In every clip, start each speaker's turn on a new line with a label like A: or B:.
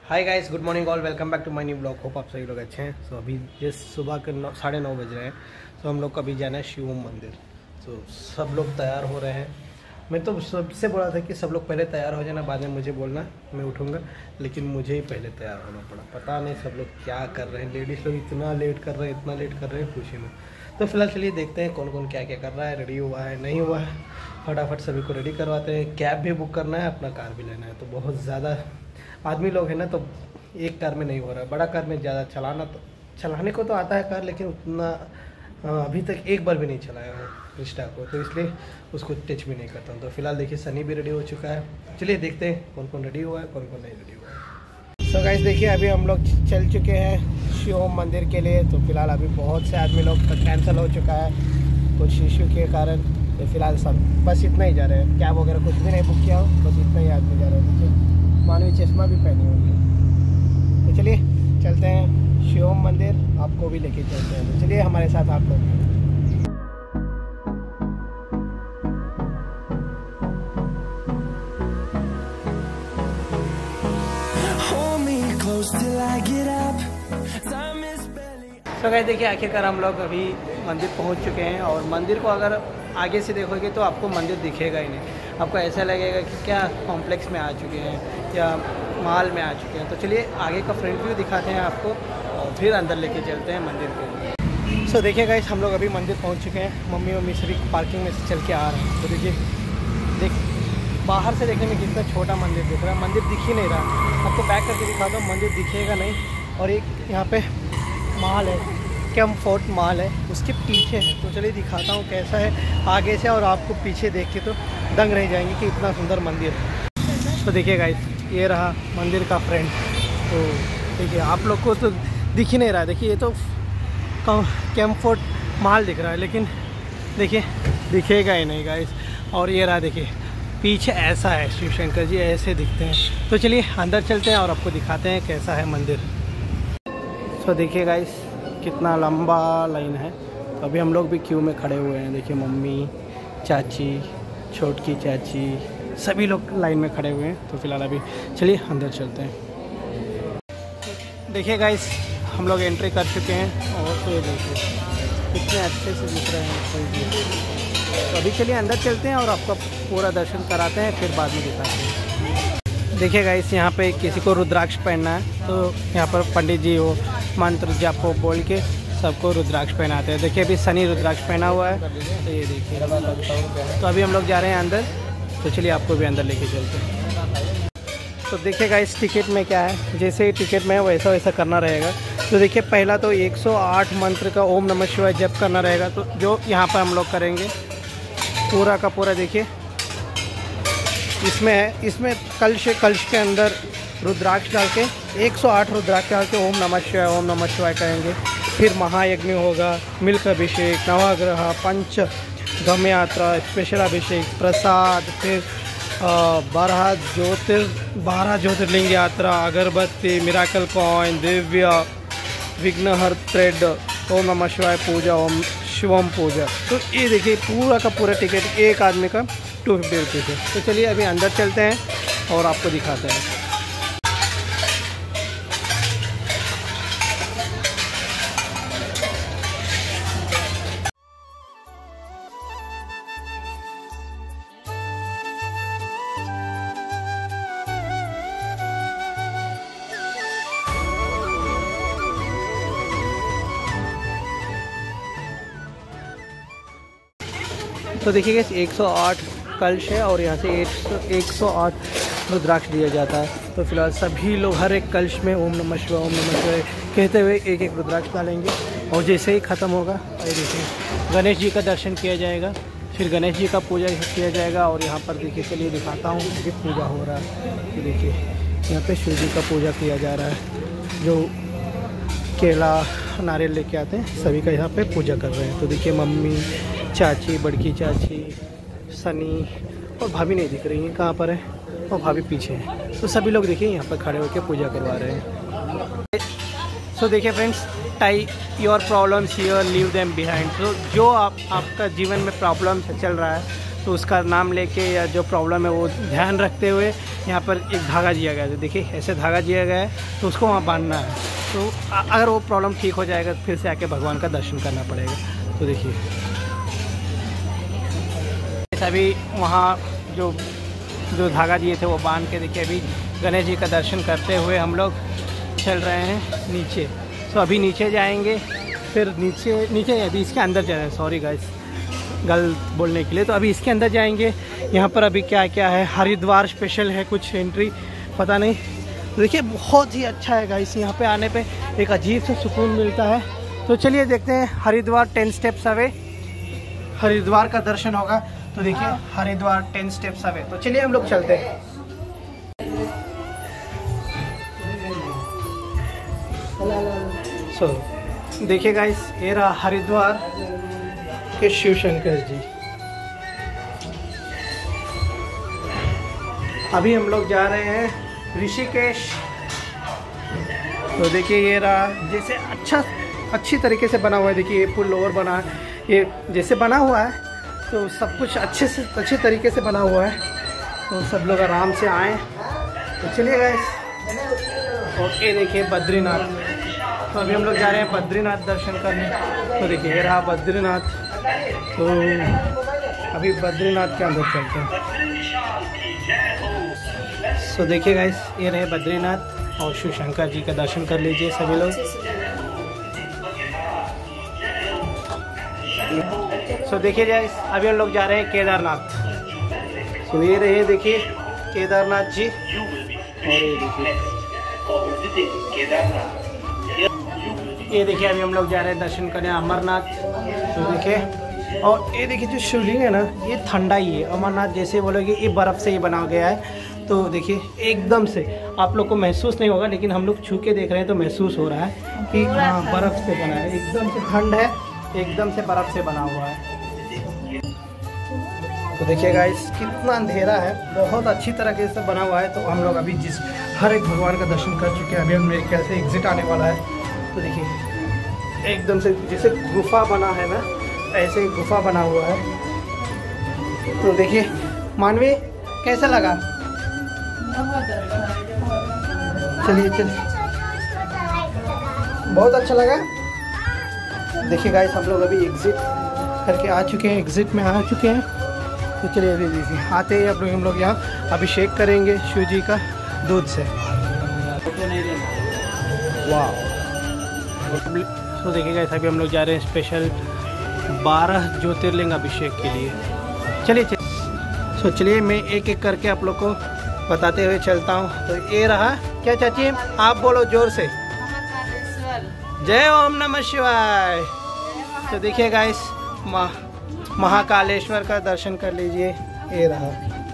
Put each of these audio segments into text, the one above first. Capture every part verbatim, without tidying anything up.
A: Hi guys, good morning all, welcome back to my new blog. Hope आप सभी लोग अच्छे हैं। सो so, अभी जिस सुबह के नौ साढ़े नौ बज रहे हैं। सो so, हम लोग को अभी जाना है शिवम मंदिर। सो so, सब लोग तैयार हो रहे हैं। मैं तो सबसे बोला था कि सब लोग पहले तैयार हो जाना, बाद में मुझे बोलना, मैं उठूँगा। लेकिन मुझे ही पहले तैयार होना पड़ा। पता नहीं सब लोग क्या कर रहे हैं। लेडीज़ लोग इतना लेट कर रहे हैं इतना लेट कर रहे हैं खुशी में। तो फिलहाल चलिए देखते हैं कौन कौन क्या क्या कर रहा है, रेडी हुआ है नहीं हुआ है। फटाफट सभी को रेडी करवाते हैं। कैब भी बुक करना है, अपना कार भी लेना है। तो बहुत ज़्यादा आदमी लोग हैं ना, तो एक कार में नहीं हो रहा है। बड़ा कार में ज़्यादा चलाना तो चलाने को तो आता है कार, लेकिन उतना अभी तक एक बार भी नहीं चलाया हूँ क्रिस्टा को, तो इसलिए उसको टच भी नहीं करता हूँ। तो फिलहाल देखिए सनी भी रेडी हो चुका है। चलिए देखते हैं कौन कौन रेडी हुआ है कौन कौन नहीं रेडी हुआ है। सो गाइस देखिए अभी हम लोग चल चुके हैं शिवम मंदिर के लिए। तो फिलहाल अभी बहुत से आदमी लोग का कैंसिल हो चुका है कुछ इशू के कारण। तो फिलहाल सब बस इतना ही जा रहे हैं। कैब वगैरह कुछ भी नहीं बुक किया हो, बस इतना ही आदमी जा रहे हैं। देखिए मानवी चश्मा भी पहनी होगी। तो चलिए चलते हैं शिवम मंदिर, आपको भी लेके चलते हैं। तो चलिए हमारे साथ आप लोग। तो गाइस देखिए आखिरकार हम लोग अभी मंदिर पहुंच चुके हैं। और मंदिर को अगर आगे से देखोगे तो आपको मंदिर दिखेगा ही नहीं। आपको ऐसा लगेगा कि क्या कॉम्प्लेक्स में आ चुके हैं या मॉल में आ चुके हैं। तो चलिए आगे का फ्रंट व्यू दिखाते हैं आपको और फिर अंदर लेके चलते हैं मंदिर के। सो so, देखिए गाइस हम लोग अभी मंदिर पहुंच चुके हैं। मम्मी मम्मी सभी पार्किंग में से चल के आ रहे हैं। तो देखिए देख बाहर से देखने में कितना छोटा मंदिर दिख रहा है। मंदिर दिख ही नहीं रहा। आपको बैक करके दिखाता हूँ, मंदिर दिखेगा नहीं। और एक यहाँ पे महल है, कैम्फोर्ट महल है, उसके पीछे है। तो चलिए दिखाता हूँ कैसा है आगे से, और आपको पीछे देख के तो दंग रह जाएंगे कि इतना सुंदर मंदिर है। तो देखिए गाइस ये रहा मंदिर का फ्रंट। तो देखिए आप लोग को तो दिख ही नहीं रहा है। देखिए ये तो कैम्फोर्ट महल दिख रहा है, लेकिन देखिए दिखेगा ही नहीं गाइस। और ये रहा देखिए पीछे ऐसा है, शिव शंकर जी ऐसे दिखते हैं। तो चलिए अंदर चलते हैं और आपको दिखाते हैं कैसा है मंदिर। तो देखिए गाइस कितना लंबा लाइन है। तो अभी हम लोग भी क्यू में खड़े हुए हैं। देखिए मम्मी, चाची, छोटकी चाची, सभी लोग लाइन में खड़े हुए हैं। तो फिलहाल अभी चलिए अंदर चलते हैं। देखिए गाइस हम लोग एंट्री कर चुके हैं। और ये देखिए कितने अच्छे से दिख रहे हैं। तो अभी चलिए अंदर चलते हैं और आपका पूरा दर्शन कराते हैं, फिर बाद में दिखाते हैं। देखिए गाइस यहाँ पे किसी को रुद्राक्ष पहनना है, तो यहाँ पर पंडित जी वो मंत्र जाप बोल के सबको रुद्राक्ष पहनाते हैं। देखिए अभी सनी रुद्राक्ष पहना हुआ है। तो ये देखिए तो अभी हम लोग जा रहे हैं अंदर। तो चलिए आपको भी अंदर लेके चलते हैं। तो देखिएगा इस टिकट में क्या है, जैसे ही टिकट में है वैसा वैसा करना रहेगा। तो देखिए पहला तो एक सौ आठ मंत्र का ओम नमः शिवाय जप करना रहेगा। तो जो यहाँ पर हम लोग करेंगे पूरा का पूरा। देखिए इसमें है, इसमें कलश कलश के अंदर रुद्राक्ष डाल के एक सौ आठ रुद्राक्ष डाल के ओम नमः शिवाय ओम नमः शिवाय करेंगे। फिर महायज्ञ होगा, मिल्क अभिषेक, नवग्रह, पंच गम यात्रा, स्पेशल अभिषेक, प्रसाद, फिर बारह ज्योतिर बारह ज्योतिर्लिंग यात्रा, अगरबत्ती, miracle coin, Divya Vighnahar thread, ओम नमः शिवाय पूजा, ओम शिवम पूजा। तो ये देखिए पूरा का पूरा टिकट एक आदमी का टू फिफ्टी रुपीज़ है। तो चलिए अभी अंदर चलते हैं और आपको दिखाते हैं। तो देखिए एक सौ आठ कलश है और यहाँ से एक सौ आठ रुद्राक्ष दिया जाता है। तो फिलहाल सभी लोग हर एक कलश में ओम नमः शिवाय ओम नमः शिवाय कहते हुए एक एक रुद्राक्ष डालेंगे। और जैसे ही ख़त्म होगा ये देखिए गणेश जी का दर्शन किया जाएगा, फिर गणेश जी का पूजा किया जाएगा। और यहाँ पर देखिए चलिए दिखाता हूँ कि पूजा हो रहा है। ये देखिए यहाँ पे शिव जी का पूजा किया जा रहा है। जो केला नारियल लेके आते हैं सभी का यहाँ पे पूजा कर रहे हैं। तो देखिए मम्मी, चाची, बड़की चाची, सनी और भाभी नहीं दिख रही हैं, कहाँ पर है, और भाभी पीछे है। तो सभी लोग देखिए यहाँ पर खड़े होकर पूजा करवा रहे हैं। सो so, देखिए friends, tie your problems here, leave them behind. तो जो आप आपका जीवन में प्रॉब्लम चल रहा है तो उसका नाम लेके या जो प्रॉब्लम है वो ध्यान रखते हुए यहाँ पर एक धागा दिया गया है। देखिए ऐसे धागा दिया गया है, तो उसको वहाँ बांधना है। तो अगर वो प्रॉब्लम ठीक हो जाएगा तो फिर से आके भगवान का दर्शन करना पड़ेगा। तो देखिए अभी वहाँ जो जो धागा दिए थे वो बांध के देखिए अभी गणेश जी का दर्शन करते हुए हम लोग चल रहे हैं नीचे। तो अभी नीचे जाएंगे, फिर नीचे नीचे अभी इसके अंदर जा रहे हैं, सॉरी गाइस गलत बोलने के लिए। तो अभी इसके अंदर जाएंगे। यहाँ पर अभी क्या क्या है, हरिद्वार स्पेशल है कुछ एंट्री, पता नहीं। तो देखिए बहुत ही अच्छा है गाइस, यहाँ पे आने पे एक अजीब सा सुकून मिलता है। तो चलिए देखते हैं Haridwar ten steps away, Haridwar का दर्शन होगा। तो देखिए हरिद्वार टेन स्टेप्स अवे। तो चलिए हम लोग चलते हैं। सो so, देखिए गाइस ये रहा हरिद्वार के शिव शंकर जी। अभी हम लोग जा रहे हैं ऋषिकेश। तो देखिए ये रहा, जैसे अच्छा अच्छी तरीके से बना हुआ है। देखिए ये पुल ओवर बना है, ये जैसे बना हुआ है तो सब कुछ अच्छे से अच्छे तरीके से बना हुआ है। तो सब लोग आराम से आए। तो चलिए गाइस, और ये देखिए बद्रीनाथ। तो अभी हम लोग जा रहे हैं बद्रीनाथ दर्शन करने। तो देखिए ये रहा बद्रीनाथ। तो अभी बद्रीनाथ के अंदर चलते हैं। तो देखिए गाइस ये रहे बद्रीनाथ, और शिव शंकर जी का दर्शन कर लीजिए सभी लोग। सो देखिए गाइस अभी हम लोग जा रहे हैं केदारनाथ। तो ये रहे देखिए केदारनाथ जी, और ये देखिए ये देखिए अभी हम लोग जा रहे हैं दर्शन करने अमरनाथ। तो देखिए, और ये देखिए जो शिवलिंग है ना ये ठंडा ही है। अमरनाथ जैसे बोलोगे ये बर्फ़ से ही बना गया है। तो देखिए एकदम से आप लोग को महसूस नहीं होगा, लेकिन हम लोग छू के देख रहे हैं तो महसूस हो रहा है कि हाँ बर्फ़ से बना है। एकदम से ठंड है, एकदम से बर्फ़ से बना हुआ है। तो देखिए गाइस कितना अंधेरा है, बहुत अच्छी तरीके से बना हुआ है। तो हम लोग अभी जिस हर एक भगवान का दर्शन कर चुके हैं। अभी हम मेरे ख्याल से एग्जिट आने वाला है। तो देखिए एकदम से जैसे गुफा बना है ना, ऐसे ही गुफा बना हुआ है। तो देखिए मानवी कैसा लगा? चलिए चलिए, बहुत अच्छा लगा। देखिए गाइस हम लोग अभी एग्जिट करके आ चुके हैं, एग्जिट में आ चुके हैं। तो चलिए अभी देखिए आते ही अब हम लोग यहाँ अभिषेक करेंगे शिव जी का दूध से। वाह। तो देखिए गाइस अभी हम लोग जा रहे हैं स्पेशल बारह ज्योतिर्लिंग अभिषेक के लिए। चलिए चलिए सो चलिए मैं एक एक करके आप लोग को बताते हुए चलता हूँ। तो ये रहा, क्या चाची आप बोलो जोर से, जय ओम नमः शिवाय। तो देखिए गाइस महाकालेश्वर का दर्शन कर लीजिए, ये रहा।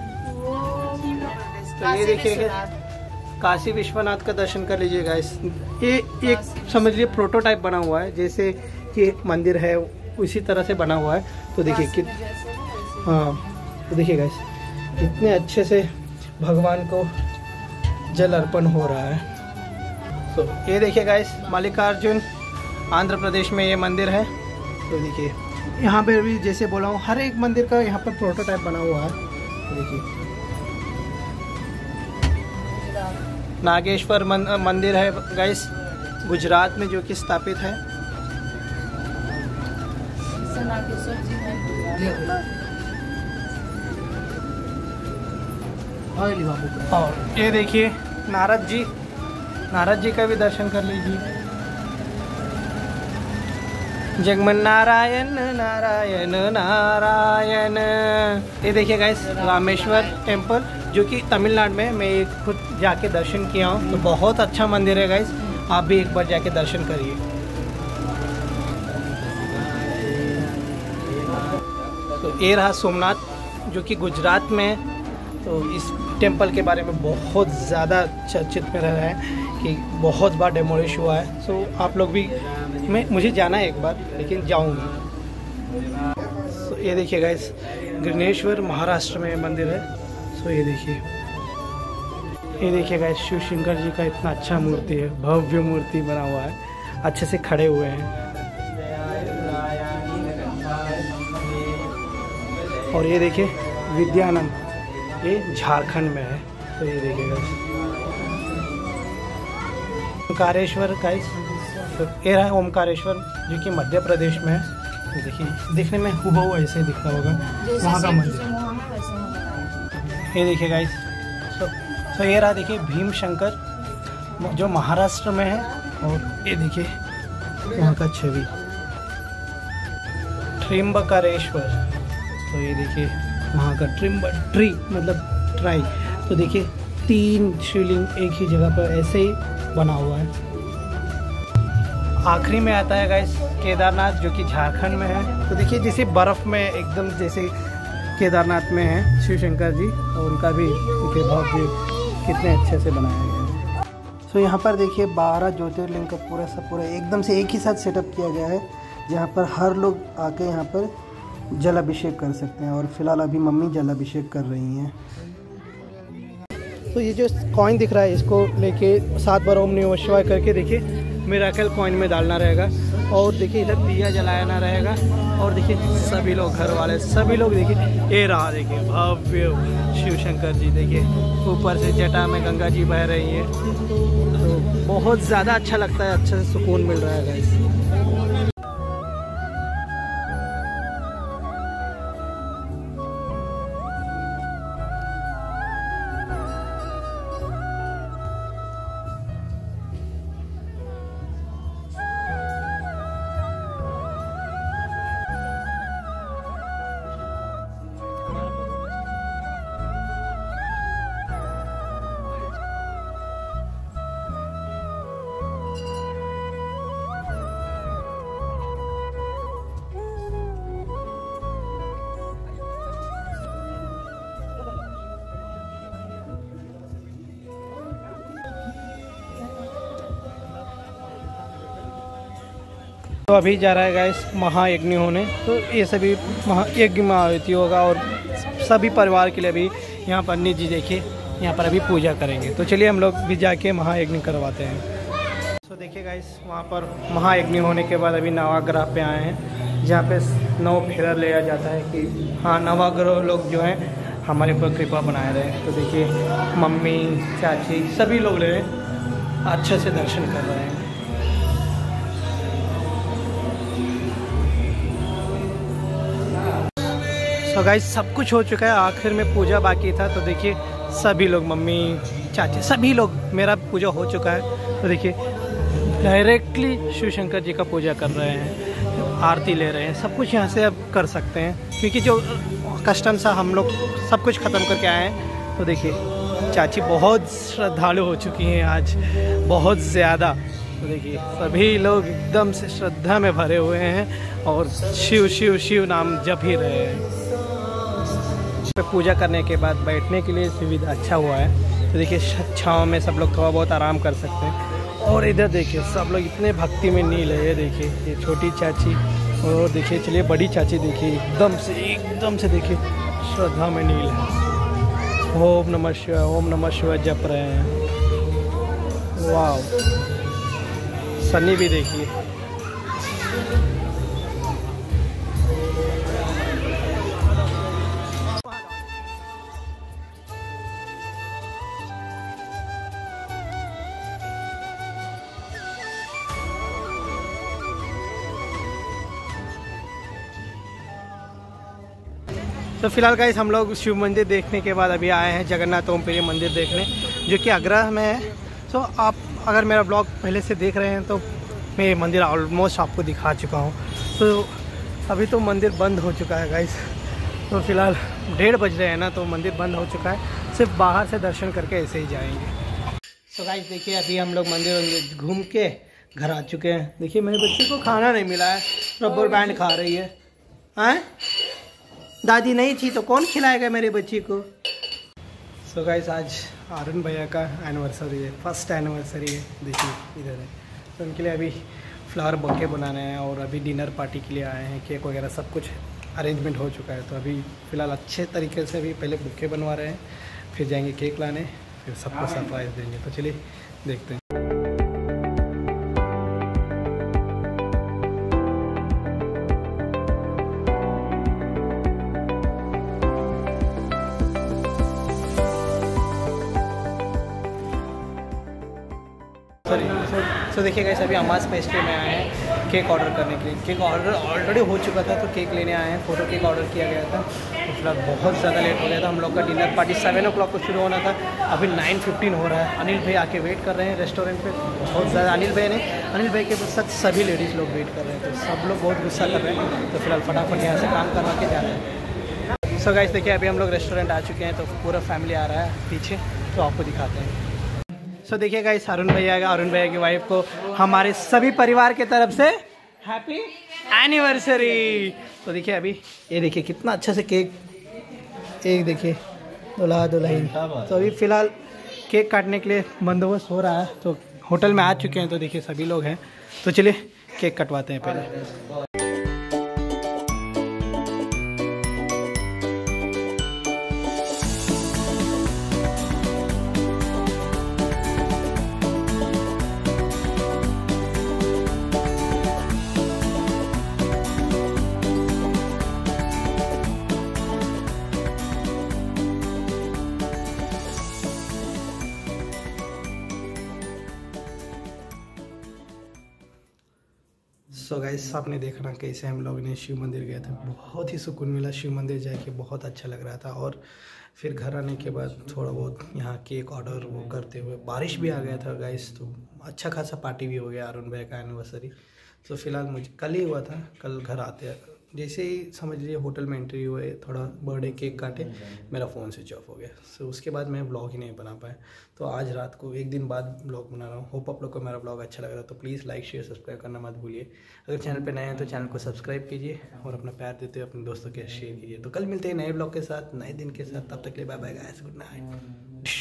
A: तो ये देखिए काशी विश्वनाथ का दर्शन कर लीजिए गाइस। ये एक समझ लीजिए प्रोटोटाइप बना हुआ है, जैसे कि मंदिर है उसी तरह से बना हुआ है। तो देखिए कि हाँ, तो देखिए गाइस इतने अच्छे से भगवान को जल अर्पण हो रहा है। तो ये देखिए गाइस मल्लिकार्जुन आंध्र प्रदेश में ये मंदिर है। तो देखिए यहाँ पे भी जैसे बोला हूँ हर एक मंदिर का यहाँ पर प्रोटोटाइप बना हुआ है। देखिए नागेश्वर मंदिर है गाइस, गुजरात में जो कि स्थापित है। और ये देखिए नारद जी, नारद जी का भी दर्शन कर लीजिए। जगमन नारायण नारायण नारायण। ये देखिए गाइस रामेश्वर टेम्पल जो कि तमिलनाडु में, मैं खुद जाके दर्शन किया हूँ। तो बहुत अच्छा मंदिर है गाइस, आप भी एक बार जाके दर्शन करिए। तो ये रहा सोमनाथ जो कि गुजरात में। तो इस टेम्पल के बारे में बहुत ज़्यादा चर्चित में रहा है कि बहुत बार डेमोलिश हुआ है। सो आप लोग भी, मैं मुझे जाना है एक बार, लेकिन जाऊंगा। सो ये देखिए गाइस गणेश्वर महाराष्ट्र में मंदिर है। सो ये देखिए, ये देखिए गाइस शिव शंकर जी का इतना अच्छा मूर्ति है, भव्य मूर्ति बना हुआ है, अच्छे से खड़े हुए हैं। और ये देखिए विद्यानंद, ये झारखंड में है। तो ये देखिएगा ओमकारेश्वर गाइस, तो ये रहा ओमकारेश्वर जो कि मध्य प्रदेश में है। तो देखिए देखने में हूबहू ऐसे दिखता होगा वहाँ का मंदिर। ये देखिए गाइस, तो, तो ये रहा देखिए भीम शंकर जो महाराष्ट्र में है। और ये देखिए वहाँ का छवि त्र्यंबकेश्वर, तो ये देखिए वहाँ का ट्रिम्ब ट्री मतलब ट्राई। तो देखिए तीन शिवलिंग एक ही जगह पर ऐसे ही बना हुआ है। आखिरी में आता है गाइस केदारनाथ जो कि झारखंड में है। तो देखिए जैसे बर्फ़ में एकदम जैसे केदारनाथ में है शिव शंकर जी, और उनका भी देखिए भव्य कितने अच्छे से बनाया गया है। सो यहाँ पर देखिए बारह ज्योतिर्लिंग का पूरा सब पूरा एकदम से एक ही साथ सेटअप किया गया है, जहाँ पर हर लोग आके यहाँ पर जल अभिषेक कर सकते हैं। और फिलहाल अभी मम्मी जल अभिषेक कर रही हैं। तो ये जो कॉइन दिख रहा है इसको लेके सात बार ओम नमः शिवाय करके देखिए मिरेकल कॉइन में डालना रहेगा। और देखिए इधर दिया जलाना रहेगा। और देखिए सभी लोग घर वाले सभी लोग देखिए ये रहा देखिए भव्य शिव शंकर जी, देखिए ऊपर से जटा में गंगा जी बह रही है। तो बहुत ज़्यादा अच्छा लगता है, अच्छे से सुकून मिल रहा है गाइस। तो अभी जा रहा है गाइस महायज्ञ होने। तो ये सभी महायज्ञ में आहुति होगा और सभी परिवार के लिए अभी यहाँ पंडित जी देखिए यहाँ पर अभी पूजा करेंगे। तो चलिए हम लोग भी जाके महायज्ञ करवाते हैं। तो देखिए गाइस वहाँ पर महायज्ञ होने के बाद अभी नवग्रह पे आए हैं, जहाँ पे नौ फेरा लिया जाता है कि हाँ नवग्रह लोग जो हैं हमारे ऊपर कृपा बनाए रहे। तो देखिए मम्मी चाची सभी लोग ले अच्छे से दर्शन कर रहे हैं। तो गाइस सब कुछ हो चुका है, आखिर में पूजा बाकी था। तो देखिए सभी लोग मम्मी चाची सभी लोग मेरा पूजा हो चुका है। तो देखिए डायरेक्टली शिव शंकर जी का पूजा कर रहे हैं, आरती ले रहे हैं, सब कुछ यहाँ से अब कर सकते हैं क्योंकि जो कस्टम सा हम लोग सब कुछ ख़त्म करके आए हैं। तो देखिए चाची बहुत श्रद्धालु हो चुकी हैं आज, बहुत ज़्यादा। तो देखिए सभी लोग एकदम से श्रद्धा में भरे हुए हैं और शिव शिव शिव नाम जप ही रहे हैं। पूजा करने के बाद बैठने के लिए सुविधा अच्छा हुआ है। तो देखिए छाँव में सब लोग थोड़ा बहुत आराम कर सकते हैं। और इधर देखिए सब लोग इतने भक्ति में नील है। ये देखिए ये छोटी चाची और देखिए चलिए बड़ी चाची देखिए एकदम से एकदम से देखिए श्रद्धा में नील है। ओम नमः शिवाय ओम नमः शिवाय जप रहे हैं। वाह सन्नी भी देखिए। तो फिलहाल गाइस हम लोग शिव मंदिर देखने के बाद अभी आए हैं जगन्नाथ ओमपुरी मंदिर देखने, जो कि आगरा में है। तो आप अगर मेरा ब्लॉग पहले से देख रहे हैं तो मैं ये मंदिर ऑलमोस्ट आपको दिखा चुका हूँ। तो अभी तो मंदिर बंद हो चुका है गाइस। तो फिलहाल डेढ़ बज रहे हैं ना, तो मंदिर बंद हो चुका है, सिर्फ बाहर से दर्शन करके ऐसे ही जाएंगे। तो गाइस देखिए अभी हम लोग मंदिर घूम के घर आ चुके हैं। देखिए मेरे बच्चे को खाना नहीं मिला है, रबर बैंड खा रही है। हैं दादी नहीं थी तो कौन खिलाएगा मेरे बच्ची को। सो so गाइस आज आर्यन भैया का एनिवर्सरी है, फर्स्ट एनिवर्सरी है। देखिए इधर है, तो उनके लिए अभी फ्लावर बॉके बनाने हैं और अभी डिनर पार्टी के लिए आए हैं। केक वगैरह सब कुछ अरेंजमेंट हो चुका है। तो अभी फ़िलहाल अच्छे तरीके से अभी पहले बुके बनवा रहे हैं, फिर जाएंगे केक लाने, फिर सबको सरप्राइज़ देंगे। तो चलिए देखते हैं। सॉरी सो सो देखिए गाइस, अभी अमास पेस्ट्री में आए हैं केक ऑर्डर करने के लिए। केक ऑर्डर ऑलरेडी हो चुका था, तो केक लेने आए हैं। फ़ोटो केक ऑर्डर किया गया था, तो फिलहाल बहुत ज़्यादा लेट हो गया था। हम लोग का dinner party seven o'clock को शुरू होना था, अभी नाइन फिफ्टीन हो रहा है। अनिल भाई आके वेट कर रहे हैं रेस्टोरेंट पे बहुत ज़्यादा। अनिल भाई ने अनिल भाई के साथ सभी लेडीज़ लोग वेट कर रहे हैं, तो सब लोग बहुत गुस्सा कर रहे हैं। तो फिलहाल फटाफट यहाँ से काम करवा के जाना है। सो गाइस देखिए, अभी हम लोग रेस्टोरेंट आ चुके हैं, तो पूरा फैमिली आ रहा है पीछे, तो आपको दिखाते हैं। सो so, देखिए गाइस, अरुण भैया आएगा। अरुण भैया की वाइफ को हमारे सभी परिवार के तरफ से हैप्पी एनिवर्सरी। तो देखिए अभी ये देखिए कितना अच्छा से केक, एक देखिए दुल्हा दुल्हन। तो अभी फ़िलहाल केक काटने के लिए बंदोबस्त हो रहा है, तो होटल में आ चुके हैं। तो देखिए सभी लोग हैं, तो चलिए केक कटवाते हैं पहले। सो so गाइस, आपने देखना कैसे हम लोग ने शिव मंदिर गए थे। बहुत ही सुकून मिला शिव मंदिर जाके, बहुत अच्छा लग रहा था। और फिर घर आने के बाद थोड़ा बहुत यहाँ केक ऑर्डर वो करते हुए बारिश भी आ गया था गाइस, तो अच्छा खासा पार्टी भी हो गया अरुण भाई का एनिवर्सरी। तो फिलहाल मुझे कल ही हुआ था, कल घर आते जैसे ही समझ लीजिए होटल में एंट्री हुए, थोड़ा बर्थडे केक काटे, मेरा फ़ोन स्विच ऑफ हो गया। सो so, उसके बाद मैं ब्लॉग ही नहीं बना पाया। तो आज रात को एक दिन बाद ब्लॉग बना रहा हूँ। होप आप लोग को मेरा ब्लॉग अच्छा लग रहा है, तो प्लीज़ लाइक शेयर सब्सक्राइब करना मत भूलिए। अगर चैनल पे नए हैं तो चैनल को सब्सक्राइब कीजिए और अपना प्यार देते हुए अपने दोस्तों के शेयर कीजिए। तो कल मिलते हैं नए ब्लॉग के साथ, नए दिन के साथ। तब तक के लिए bye bye guys, good night.